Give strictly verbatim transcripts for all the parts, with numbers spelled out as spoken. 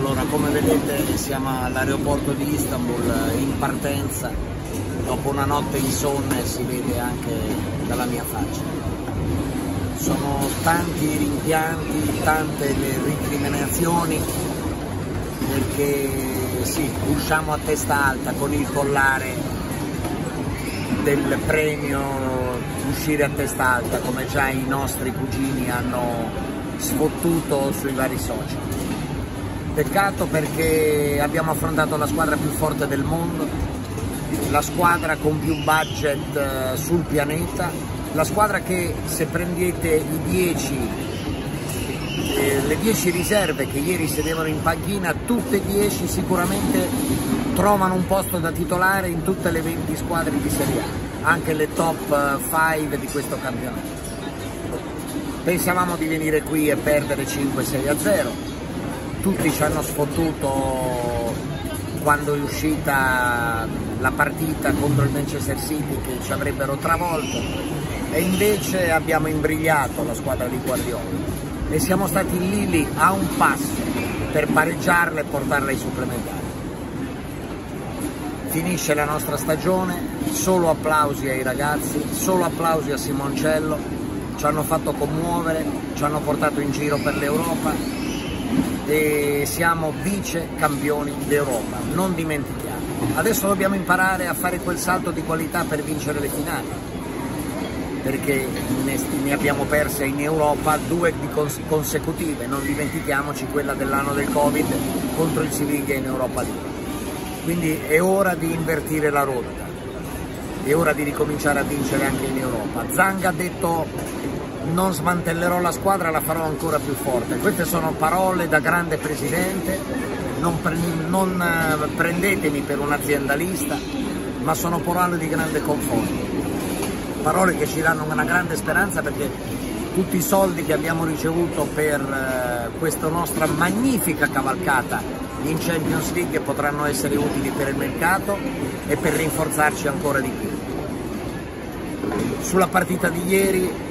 Allora, come vedete siamo all'aeroporto di Istanbul in partenza, dopo una notte insonne si vede anche dalla mia faccia. Sono tanti i rimpianti, tante le recriminazioni, perché sì, usciamo a testa alta con il collare del premio, uscire a testa alta come già i nostri cugini hanno sfottuto sui vari social. Peccato perché abbiamo affrontato la squadra più forte del mondo, la squadra con più budget sul pianeta, la squadra che, se prendete i dieci, eh, le dieci riserve che ieri sedevano in panchina, tutte e dieci sicuramente trovano un posto da titolare in tutte le venti squadre di Serie A, anche le top cinque di questo campionato. Pensavamo di venire qui e perdere cinque sei a zero, tutti ci hanno sfottuto quando è uscita la partita contro il Manchester City, che ci avrebbero travolto, e invece abbiamo imbrigliato la squadra di Guardiola e siamo stati lì lì a un passo per pareggiarla e portarla ai supplementari. Finisce la nostra stagione, solo applausi ai ragazzi, solo applausi a Simoncello, ci hanno fatto commuovere, ci hanno portato in giro per l'Europa e siamo vice campioni d'Europa, non dimentichiamo. Adesso dobbiamo imparare a fare quel salto di qualità per vincere le finali, perché ne, ne abbiamo perse in Europa due di cons consecutive, non dimentichiamoci quella dell'anno del Covid contro il Siviglia in Europa League. Quindi è ora di invertire la rotta, è ora di ricominciare a vincere anche in Europa. Zanga ha detto: non smantellerò la squadra, la farò ancora più forte. Queste sono parole da grande presidente, non, pre non eh, prendetemi per un aziendalista, ma sono parole di grande conforto, parole che ci danno una grande speranza, perché tutti i soldi che abbiamo ricevuto per eh, questa nostra magnifica cavalcata in Champions League potranno essere utili per il mercato e per rinforzarci ancora di più. Sulla partita di ieri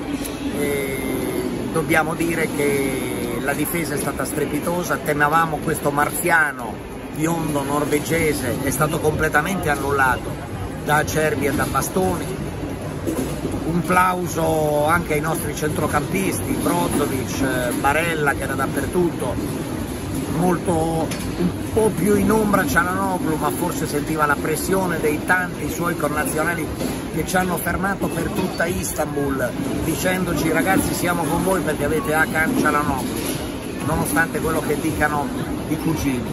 Eh, dobbiamo dire che la difesa è stata strepitosa, temevamo questo marziano biondo norvegese, è stato completamente annullato da Acerbi e da Bastoni. Un plauso anche ai nostri centrocampisti, Brozovic, Barella che era dappertutto, molto un po' più in ombra Çalhanoğlu, ma forse sentiva la pressione dei tanti suoi connazionali che ci hanno fermato per tutta Istanbul dicendoci: ragazzi, siamo con voi perché avete Hakan Çalhanoğlu, nonostante quello che dicano i cugini.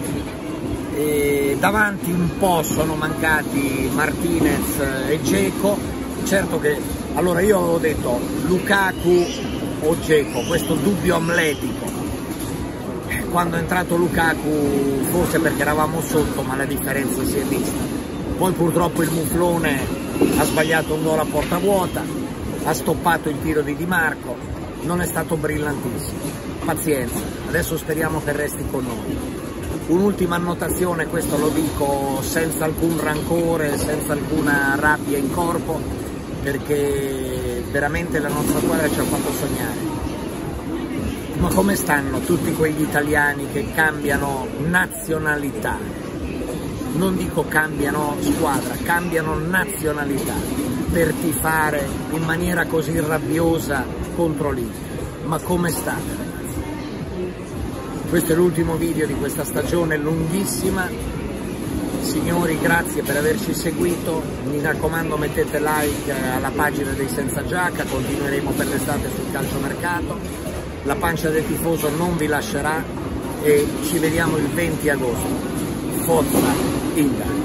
E davanti un po' sono mancati Martinez e Dzeko. Certo che, allora io avevo detto Lukaku o Dzeko, questo dubbio amletico. Quando è entrato Lukaku, forse perché eravamo sotto, ma la differenza si è vista. Poi purtroppo il muflone ha sbagliato un gol a porta vuota, ha stoppato il tiro di Di Marco, non è stato brillantissimo. Pazienza, adesso speriamo che resti con noi. Un'ultima annotazione, questo lo dico senza alcun rancore, senza alcuna rabbia in corpo, perché veramente la nostra squadra ci ha fatto sognare. Ma come stanno tutti quegli italiani che cambiano nazionalità? Non dico cambiano squadra, cambiano nazionalità per tifare in maniera così rabbiosa contro l'Inter. Ma come state, ragazzi? Questo è l'ultimo video di questa stagione lunghissima. Signori, grazie per averci seguito. Mi raccomando, mettete like alla pagina dei Senza Giacca, continueremo per l'estate sul calciomercato. La pancia del tifoso non vi lascerà e ci vediamo il venti agosto. Forza Inter!